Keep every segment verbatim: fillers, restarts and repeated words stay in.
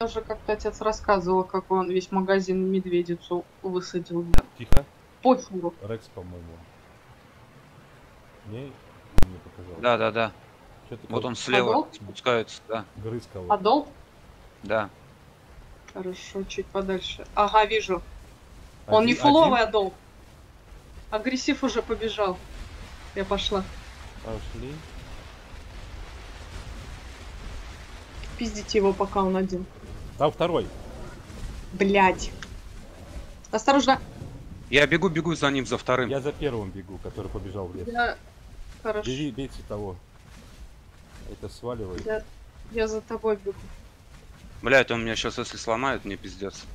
Даже как-то отец рассказывал, как он весь магазин медведицу высадил. Да. Тихо. Пофигу. Рекс, по-моему. Не, мне показалось. Да, да, да. Что-то Вот как он слева Адолт? спускается, да. грыз кого-то. Адолт? Да. Хорошо, чуть подальше. Ага, вижу. Он Один- не фуловый один? адолт. Агрессив уже побежал. Я пошла. Пошли. Пиздите его, пока он один. Там второй. Блять. Осторожно. Я бегу, бегу за ним, за вторым. Я за первым бегу, который побежал в лес. Я... Хорошо. Бери, бейте того. Это сваливай. Я... Я за тобой бегу. Блять, он меня сейчас, если сломает, мне пиздец.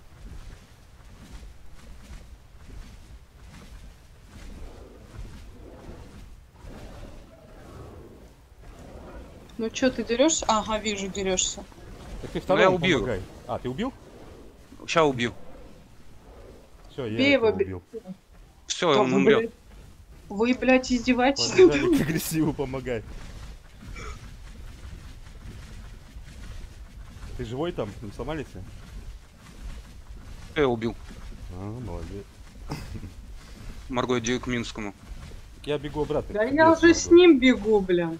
Ну чё, ты дерешься? Ага, вижу, дерешься. Так ты я второму убью. помогай. А, ты убил? Сейчас убью. Все, я Бей этого его, бей. убил. Все, Да он вы, умрет. блядь, Вы, блядь, издеваетесь надо Побежали мной? к агрессиву помогай. Ты живой там? Не сломались? Я убил. А, молодец. Марго, иди к Минскому. Так я бегу обратно. Да к я лесу, уже с Марго. ним бегу, бля.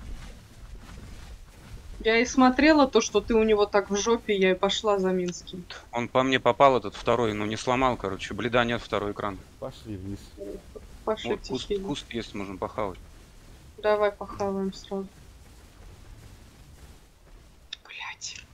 Я и смотрела то, что ты у него так в жопе, я и пошла за Минским. Он по мне попал, этот второй, но не сломал, короче. Бледа нет, второй экран. Пошли вниз. Пошли Вот куст, тихие. куст есть, можем похавать. Давай похаваем сразу. Блять.